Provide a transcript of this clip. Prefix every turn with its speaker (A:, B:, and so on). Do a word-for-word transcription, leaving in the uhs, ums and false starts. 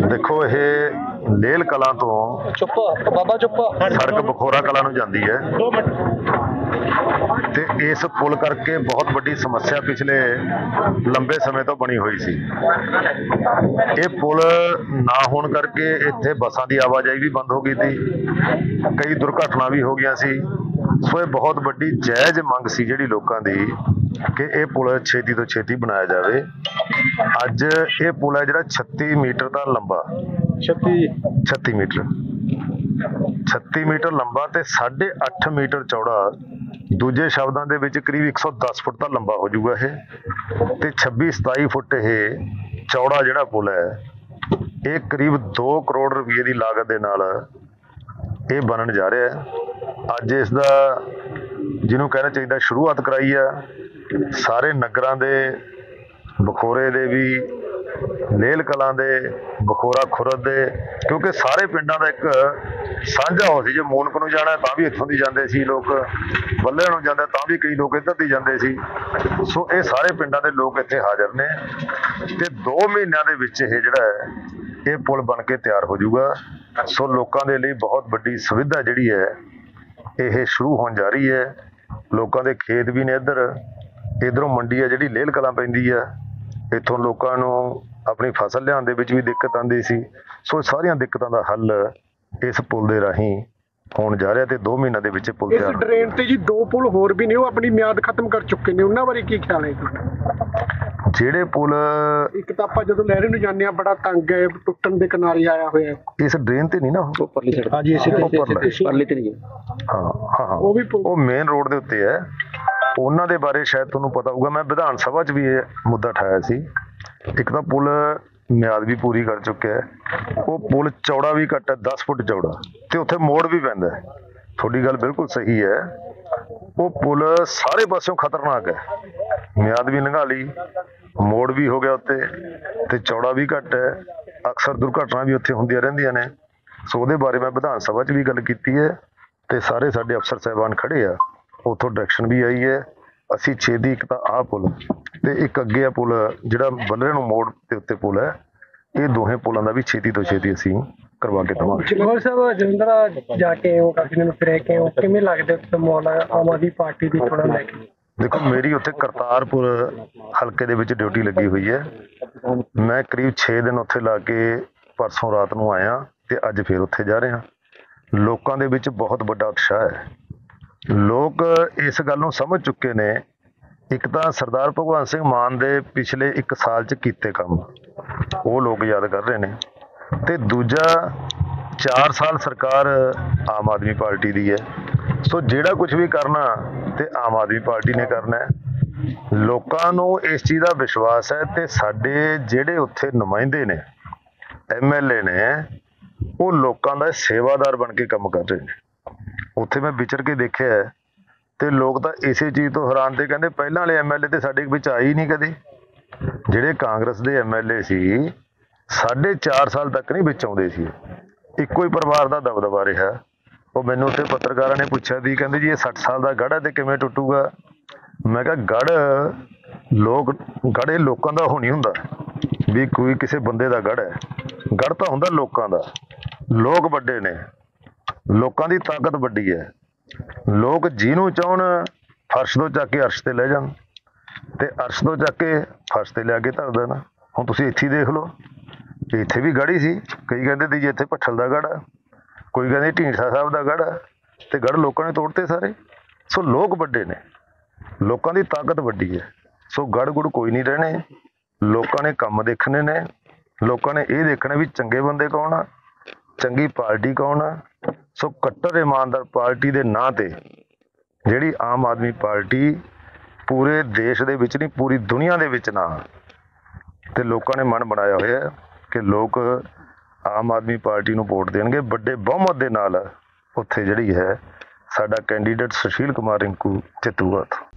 A: देखो ये ਲੇਲ ਕਲਾਂ ਤੋਂ
B: ਚੁੱਪ ਬਾਬਾ ਚੁੱਪ
A: ਸੜਕ ਬਖੋਰਾ ਕਲਾਂ ਨੂੰ ਜਾਂਦੀ ਹੈ ਤੇ ਇਸ ਪੁਲ ਕਰਕੇ ਬਹੁਤ ਵੱਡੀ ਸਮੱਸਿਆ ਪਿਛਲੇ ਲੰਬੇ ਸਮੇਂ ਤੋਂ ਬਣੀ ਹੋਈ ਸੀ। ਇਹ ਪੁਲ ਨਾ ਹੋਣ ਕਰਕੇ ਇੱਥੇ ਬੱਸਾਂ ਦੀ ਆਵਾਜਾਈ ਵੀ ਬੰਦ ਹੋ ਗਈ ਸੀ, ਕਈ ਦੁਰਘਟਨਾ ਵੀ ਹੋ ਗਈਆਂ ਸੀ। ਸੋ ਇਹ ਬਹੁਤ ਵੱਡੀ ਜਾਇਜ਼ ਮੰਗ ਸੀ ਜਿਹੜੀ ਲੋਕਾਂ ਦੀ ਕਿ ਇਹ ਪੁਲ ਛੇਤੀ ਤੋਂ ਛੇਤੀ ਬਣਾਇਆ ਜਾਵੇ। ਅੱਜ ਇਹ ਪੁਲ ਹੈ ਜਿਹੜਾ ਛੱਤੀ ਮੀਟਰ ਦਾ ਲੰਬਾ
B: ਛੱਤੀ
A: ਛੱਤੀ ਮੀਟਰ ਛੱਤੀ ਮੀਟਰ ਲੰਬਾ ਤੇ ਸਾਢੇ ਅੱਠ ਮੀਟਰ ਚੌੜਾ। ਦੂਜੇ ਸ਼ਬਦਾਂ ਦੇ ਵਿੱਚ ਕਰੀਬ ਇੱਕ ਸੌ ਦਸ ਫੁੱਟ ਦਾ ਲੰਬਾ ਹੋ ਜਾਊਗਾ ਇਹ ਤੇ ਛੱਬੀ ਸਤਾਈ ਫੁੱਟ ਇਹ ਚੌੜਾ ਜਿਹੜਾ ਪੁਲ ਹੈ ਇਹ ਕਰੀਬ ਦੋ ਕਰੋੜ ਰੁਪਏ ਦੀ ਲਾਗਤ ਦੇ ਨਾਲ ਇਹ ਬਣਨ ਜਾ ਰਿਹਾ ਹੈ। ਅੱਜ ਇਸ ਦਾ ਜਿਹਨੂੰ ਕਹਿਣਾ ਚਾਹੀਦਾ ਸ਼ੁਰੂਆਤ ਕਰਾਈ ਆ ਸਾਰੇ ਨਗਰਾਂ ਦੇ ਬਖੋਰੇ ਦੇ ਵੀ, ਲੇਲ ਕਲਾਂ ਦੇ, ਬਖੋਰਾ ਖੁਰਦ ਦੇ, ਕਿਉਂਕਿ ਸਾਰੇ ਪਿੰਡਾਂ ਦਾ ਇੱਕ ਸਾਂਝਾ ਹੋ ਸੀ। ਜੇ ਮੂਨਕ ਨੂੰ ਜਾਣਾ ਤਾਂ ਵੀ ਇੱਥੋਂ ਦੀ ਜਾਂਦੇ ਸੀ ਲੋਕ, ਬੱਲੇ ਨੂੰ ਜਾਂਦੇ ਤਾਂ ਵੀ ਕਈ ਲੋਕ ਇੱਧਰ ਦੀ ਜਾਂਦੇ ਸੀ। ਸੋ ਇਹ ਸਾਰੇ ਪਿੰਡਾਂ ਦੇ ਲੋਕ ਇੱਥੇ ਹਾਜ਼ਰ ਨੇ ਤੇ ਦੋ ਮਹੀਨਿਆਂ ਦੇ ਵਿੱਚ ਇਹ ਜਿਹੜਾ ਹੈ ਇਹ ਪੁਲ ਬਣ ਕੇ ਤਿਆਰ ਹੋ ਜਾਊਗਾ। ਸੋ ਲੋਕਾਂ ਦੇ ਲਈ ਬਹੁਤ ਵੱਡੀ ਸੁਵਿਧਾ ਜਿਹੜੀ ਹੈ ਇਹ ਸ਼ੁਰੂ ਹੋਣ ਜਾ ਰਹੀ ਹੈ। ਲੋਕਾਂ ਦੇ ਖੇਤ ਵੀ ਨੇ ਇੱਧਰ, ਇੱਧਰੋਂ ਮੰਡੀ ਹੈ ਜਿਹੜੀ ਲੇਲ ਕਲਾਂ ਪੈਂਦੀ ਆ, ਇੱਥੋਂ ਲੋਕਾਂ ਨੂੰ ਆਪਣੀ ਫਸਲ ਲਿਆਉਣ ਦੇ ਵਿੱਚ ਵੀ ਦਿੱਕਤ ਆਉਂਦੀ ਸੀ। ਸੋ ਸਾਰੀਆਂ ਦਿੱਕਤਾਂ ਦਾ ਹੱਲ ਇਸ ਪੁਲ ਦੇ ਰਾਹੀਂ ਹੋਣ ਜਾ ਰਿਹਾ ਤੇ ਦੋ ਮਹੀਨਿਆਂ ਦੇ ਵਿੱਚ ਪੁਲ ਤਿਆਰ।
B: ਇਸ ਡਰੇਨ ਤੇ ਜੀ ਦੋ ਪੁਲ ਹੋਰ ਵੀ ਨੇ, ਉਹ ਆਪਣੀ ਮਿਆਦ ਖਤਮ ਕਰ ਚੁੱਕੇ ਨੇ, ਉਹਨਾਂ ਬਾਰੇ ਕੀ ਖਿਆਲ ਹੈ ਤੁਹਾਡਾ?
A: ਜਿਹੜੇ ਪੁਲ
B: ਇੱਕ ਤਾਂ ਆਪਾਂ ਜਦੋਂ ਲਹਿਰੇ ਨੂੰ ਜਾਂਦੇ ਆ ਬੜਾ ਤੰਗ ਹੈ, ਟੁੱਟਣ ਦੇ ਕਿਨਾਰੇ ਆਇਆ ਹੋਇਆ।
A: ਇਸ ਡਰੇਨ ਤੇ ਨਹੀਂ ਨਾ ਉਹ
B: ਉੱਪਰਲੀ ਸੜਕ ਹਾਂਜੀ ਇਸੇ ਤੇ ਉੱਪਰਲੀ ਤੇ ਨਹੀਂ।
A: ਹਾਂ ਹਾਂ
B: ਉਹ ਵੀ
A: ਉਹ ਮੇਨ ਰੋਡ ਦੇ ਉੱਤੇ ਹੈ। ਉਹਨਾਂ ਦੇ ਬਾਰੇ ਸ਼ਾਇਦ ਤੁਹਾਨੂੰ ਪਤਾ ਹੋਊਗਾ, ਮੈਂ ਵਿਧਾਨ ਸਭਾ 'ਚ ਵੀ ਇਹ ਮੁੱਦਾ ਉਠਾਇਆ ਸੀ। ਇੱਕ ਤਾਂ ਪੁਲ ਮਿਆਦ ਵੀ ਪੂਰੀ ਕਰ ਚੁੱਕਿਆ ਹੈ, ਉਹ ਪੁਲ ਚੌੜਾ ਵੀ ਘੱਟ ਹੈ, ਦਸ ਫੁੱਟ ਚੌੜਾ ਤੇ ਉੱਥੇ ਮੋੜ ਵੀ ਪੈਂਦਾ ਹੈ। ਤੁਹਾਡੀ ਗੱਲ ਬਿਲਕੁਲ ਸਹੀ ਹੈ, ਉਹ ਪੁਲ ਸਾਰੇ ਪਾਸਿਓਂ ਖਤਰਨਾਕ ਹੈ। ਮਿਆਦ ਵੀ ਲੰਘਾ ਲਈ, ਮੋੜ ਵੀ ਹੋ ਗਿਆ ਉੱਤੇ ਤੇ ਚੌੜਾ ਵੀ ਘੱਟ ਹੈ। ਅਕਸਰ ਦੁਰਘਟਨਾ ਵੀ ਉੱਥੇ ਹੁੰਦੀਆਂ ਰਹਿੰਦੀਆਂ ਨੇ। ਸੋ ਉਹਦੇ ਬਾਰੇ ਮੈਂ ਵਿਧਾਨ ਸਭਾ 'ਚ ਵੀ ਗੱਲ ਕੀਤੀ ਹੈ ਤੇ ਸਾਰੇ ਸਾਡੇ ਅਫਸਰ ਸਾਹਿਬਾਨ ਖੜੇ ਆ, ਉੱਥੋਂ ਡਾਇਰੈਕਸ਼ਨ ਵੀ ਆਈ ਹੈ। ਅਸੀਂ ਛੇਤੀ ਇੱਕ ਤਾਂ ਆਹ ਪੁਲ ਤੇ ਇੱਕ ਅੱਗੇ ਆ ਪੁਲ ਜਿਹੜਾ ਬੱਲਰੇ ਨੂੰ ਮੋੜ ਦੇ ਉੱਤੇ ਪੁਲ ਹੈ, ਇਹ ਦੋਹੇ ਪੁਲਾਂ ਦਾ ਵੀ ਛੇਤੀ ਤੋਂ ਛੇਤੀ ਅਸੀਂ ਕਰਵਾ ਕੇ ਦੇਵਾਂਗੇ।
B: ਜਗਮੋਹਨ ਸਾਹਿਬ ਜਲੰਧਰ ਜਾ ਕੇ ਉਹ ਕਾਫੀ ਦਿਨ ਫਿਰ ਕੇ ਉਹ ਕਿਵੇਂ ਲੱਗਦਾ ਉੱਥੇ ਮਾਹੌਲ ਆਮ ਆਦਮੀ ਪਾਰਟੀ ਦੀ ਥੋੜਾ ਲੈ ਕੇ?
A: ਦੇਖੋ ਮੇਰੀ ਉੱਥੇ ਕਰਤਾਰਪੁਰ ਹਲਕੇ ਦੇ ਵਿੱਚ ਡਿਊਟੀ ਲੱਗੀ ਹੋਈ ਹੈ। ਮੈਂ ਕਰੀਬ ਛੇ ਦਿਨ ਉੱਥੇ ਲਾ ਕੇ ਪਰਸੋਂ ਰਾਤ ਨੂੰ ਆਇਆ ਤੇ ਅੱਜ ਫਿਰ ਉੱਥੇ ਜਾ ਰਿਹਾ। ਲੋਕਾਂ ਦੇ ਵਿੱਚ ਬਹੁਤ ਵੱਡਾ ਉਤਸ਼ਾਹ ਹੈ। ਲੋਕ ਇਸ ਗੱਲ ਨੂੰ ਸਮਝ ਚੁੱਕੇ ਨੇ, ਇੱਕ ਤਾਂ ਸਰਦਾਰ ਭਗਵੰਤ ਸਿੰਘ ਮਾਨ ਦੇ ਪਿਛਲੇ ਇੱਕ ਸਾਲ 'ਚ ਕੀਤੇ ਕੰਮ ਉਹ ਲੋਕ ਯਾਦ ਕਰ ਰਹੇ ਨੇ ਤੇ ਦੂਜਾ ਚਾਰ ਸਾਲ ਸਰਕਾਰ ਆਮ ਆਦਮੀ ਪਾਰਟੀ ਦੀ ਹੈ। ਸੋ ਜਿਹੜਾ ਕੁਝ ਵੀ ਕਰਨਾ ਤੇ ਆਮ ਆਦਮੀ ਪਾਰਟੀ ਨੇ ਕਰਨਾ ਹੈ। ਲੋਕਾਂ ਨੂੰ ਇਸ ਚੀਜ਼ ਦਾ ਵਿਸ਼ਵਾਸ ਹੈ ਤੇ ਸਾਡੇ ਜਿਹੜੇ ਉੱਥੇ ਨੁਮਾਇੰਦੇ ਨੇ, ਐਮ ਐਲ ਏ ਨੇ, ਉਹ ਲੋਕਾਂ ਦਾ ਸੇਵਾਦਾਰ ਬਣ ਕੇ ਕੰਮ ਕਰ ਰਹੇ ਨੇ। ਉੱਥੇ ਮੈਂ ਵਿਚਰ ਕੇ ਦੇਖਿਆ ਤੇ ਲੋਕ ਤਾਂ ਇਸੇ ਚੀਜ਼ ਤੋਂ ਹੈਰਾਨ ਤੇ ਕਹਿੰਦੇ ਪਹਿਲਾਂ ਵਾਲੇ ਐਮ ਐਲ ਏ ਤੇ ਸਾਡੇ ਵਿੱਚ ਆਏ ਹੀ ਨਹੀਂ ਕਦੇ। ਜਿਹੜੇ ਕਾਂਗਰਸ ਦੇ ਐਮ ਐਲ ਏ ਸੀ ਸਾਢੇ ਚਾਰ ਸਾਲ ਤੱਕ ਨਹੀਂ ਵਿੱਚ ਆਉਂਦੇ ਸੀ। ਇੱਕੋ ਹੀ ਪਰਿਵਾਰ ਦਾ ਦਬਦਬਾ ਰਿਹਾ। ਉਹ ਮੈਨੂੰ ਉੱਥੇ ਪੱਤਰਕਾਰਾਂ ਨੇ ਪੁੱਛਿਆ ਸੀ, ਕਹਿੰਦੇ ਜੀ ਇਹ ਸੱਠ ਸਾਲ ਦਾ ਗੜ੍ਹ ਹੈ ਤੇ ਕਿਵੇਂ ਟੁੱਟੂਗਾ? ਮੈਂ ਕਿਹਾ ਗੜ੍ਹ ਲੋਕ ਗੜ੍ਹ ਇਹ ਲੋਕਾਂ ਦਾ ਹੋ ਨਹੀਂ ਹੁੰਦਾ ਵੀ ਕੋਈ ਕਿਸੇ ਬੰਦੇ ਦਾ ਗੜ੍ਹ ਹੈ। ਗੜ੍ਹ ਤਾਂ ਹੁੰਦਾ ਲੋਕਾਂ ਦਾ। ਲੋਕ ਵੱਡੇ ਨੇ, ਲੋਕਾਂ ਦੀ ਤਾਕਤ ਵੱਡੀ ਹੈ। ਲੋਕ ਜਿਹਨੂੰ ਚਾਹੁਣ ਫਰਸ਼ ਤੋਂ ਚੱਕ ਕੇ ਅਰਸ਼ ਤੇ ਲੈ ਜਾਣ ਤੇ ਅਰਸ਼ ਤੋਂ ਚੱਕ ਕੇ ਫਰਸ਼ ਤੇ ਲਿਆ ਕੇ ਧਰ ਦੇਣ। ਹੁਣ ਤੁਸੀਂ ਇੱਥੇ ਹੀ ਦੇਖ ਲਓ, ਇੱਥੇ ਵੀ ਗੜ੍ਹ ਹੀ ਸੀ। ਕਈ ਕਹਿੰਦੇ ਸੀ ਜੀ ਇੱਥੇ ਭੱਠਲ ਦਾ ਗੜ੍ਹ ਆ, ਕੋਈ ਕਹਿੰਦੇ ਢੀਂਡਸਾ ਸਾਹਿਬ ਦਾ ਗੜ੍ਹ ਆ ਤੇ ਗੜ੍ਹ ਲੋਕਾਂ ਨੇ ਤੋੜਤੇ ਸਾਰੇ। ਸੋ ਲੋਕ ਵੱਡੇ ਨੇ, ਲੋਕਾਂ ਦੀ ਤਾਕਤ ਵੱਡੀ ਹੈ। ਸੋ ਗੜ੍ਹ ਗੁੜ ਕੋਈ ਨਹੀਂ ਰਹਿਣੇ। ਲੋਕਾਂ ਨੇ ਕੰਮ ਦੇਖਣੇ ਨੇ, ਲੋਕਾਂ ਨੇ ਇਹ ਦੇਖਣਾ ਵੀ ਚੰਗੇ ਬੰਦੇ ਕੌਣ ਆ, ਚੰਗੀ ਪਾਰਟੀ ਕੌਣ ਆ। ਸੋ ਕੱਟੜ ਇਮਾਨਦਾਰ ਪਾਰਟੀ ਦੇ ਨਾਂ ਤੇ ਜਿਹੜੀ ਆਮ ਆਦਮੀ ਪਾਰਟੀ ਪੂਰੇ ਦੇਸ਼ ਦੇ ਵਿੱਚ ਨਹੀਂ ਪੂਰੀ ਦੁਨੀਆ ਦੇ ਵਿੱਚ ਨਾ ਤੇ ਲੋਕਾਂ ਨੇ ਮਨ ਬਣਾਇਆ ਹੋਇਆ ਕਿ ਲੋਕ ਆਮ ਆਦਮੀ ਪਾਰਟੀ ਨੂੰ ਵੋਟ ਦੇਣਗੇ ਵੱਡੇ ਬਹੁਮਤ ਦੇ ਨਾਲ। ਉੱਥੇ ਜਿਹੜੀ ਹੈ ਸਾਡਾ ਕੈਂਡੀਡੇਟ ਸੁਸ਼ੀਲ ਕੁਮਾਰ ਰਿੰਕੂ ਜਿੱਤੂਗਾ।